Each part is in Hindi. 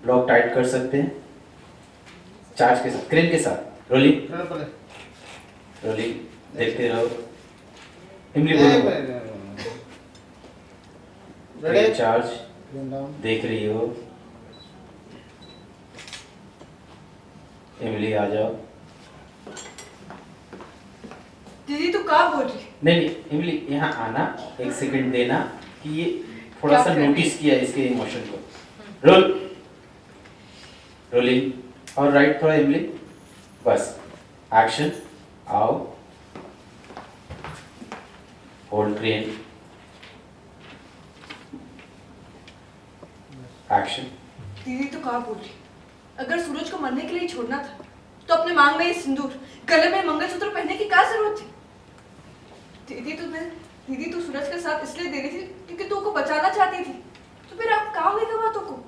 लॉक टाइट कर सकते हैं चार्ज के साथ, क्रेन के साथ। रोलिंग रोलिंग, देखते रहो। इमली बोलो। क्रेन चार्ज देख रही हो। इमली आ जाओ। दीदी तू कहाँ बोल रही? नहीं इमली यहाँ आना, 1 सेकंड देना कि ये थोड़ा सा नोटिस किया इसके इमोशन को। रोल रोलिंग और राइट थोड़ा इमली, बस एक्शन। आओ, होल्ड क्रेन, एक्शन। दीदी तू कहाँ बोल रही? अगर सूरज को मरने के लिए छोड़ना था तो अपने मांग में ये सिंदूर, गले में मंगलसूत्र पहनने की क्या जरूरत थी? दीदी तू सूरज का साथ इसलिए दे रही थी क्योंकि तू को बचाना चाहती थी। तो फिर अब कहाँ हुई बातों को?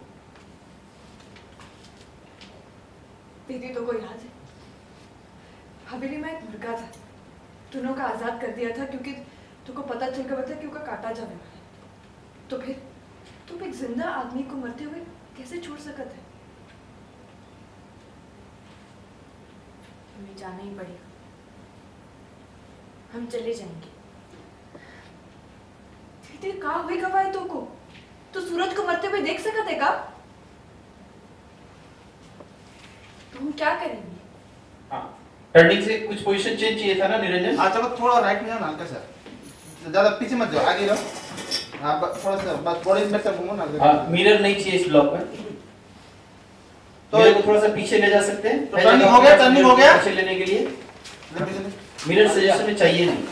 दीदी तो को याद है हवेली में एक मुर्गा था, दोनों का आजाद कर दिया था क्योंकि तुमको पता चल गया था कि उसका काटा जाने वाला। तो फिर तुम एक जिंदा आदमी को मरते हुए कैसे छोड़ सकते हैं? हमें जाना ही पड़ेगा, हम चले जाएंगे। दीदी कहाँ हुई गवाही तुमको? तो सूरज को मरते हुए देख सकते का? तुम क्या करेंगे? हाँ, टर्निंग से कुछ पोजीशन चेंज चाहिए था ना निरंजन? हाँ चलो थोड़ा राइट में जाओ ना, हल्का सा, ज्यादा पीछे मत जाओ, आगे रहो। हाँ थोड़ा सा बस बॉडी में से घूमो ना। हाँ, मिरर नहीं चाहिए इस ब्लॉक में, तो मिरर को थोड़ा सा पीछे ले जा सकते हैं। तो टर्निंग हो गया, टर्निंग हो गया। पीछे लेने के लिए मिरर सजेशन में चाहिए नहीं।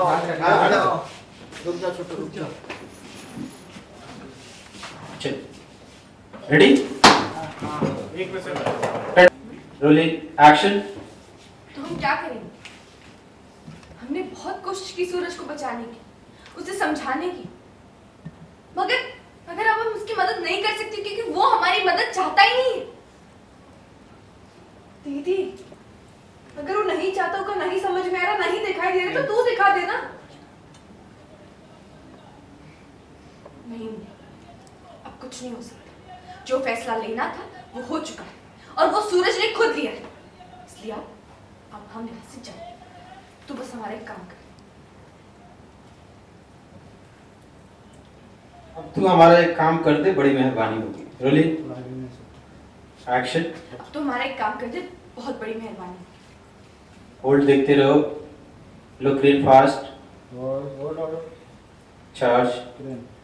रुक जाओ छोटू, रुक जाओ। चल, रेडी? Rolling, action. तो हम क्या करेंगे? हमने बहुत कोशिश की सूरज को बचाने की, उसे समझाने की, मगर अब हम उसकी मदद नहीं कर सकते क्योंकि वो हमारी मदद चाहता ही नहीं। दीदी अगर वो नहीं चाहता, उसका नहीं समझ में आ रहा, नहीं दिखाई दे रहा तो तू दिखा देना। नहीं, अब कुछ नहीं हो सकता। जो फैसला लेना था वो हो चुका है और वो सूरज ने खुद लिया है, इसलिए अब हम यहाँ से जाए। तू बस हमारा एक काम कर। अब तू हमारा एक काम कर दे, बड़ी मेहरबानी होगी। Rolling, action. अब तो हमारा एक काम कर दे, बहुत बड़ी मेहरबानी। होल्ड, देखते रहो। लो क्रेन फास्ट, चार्ज,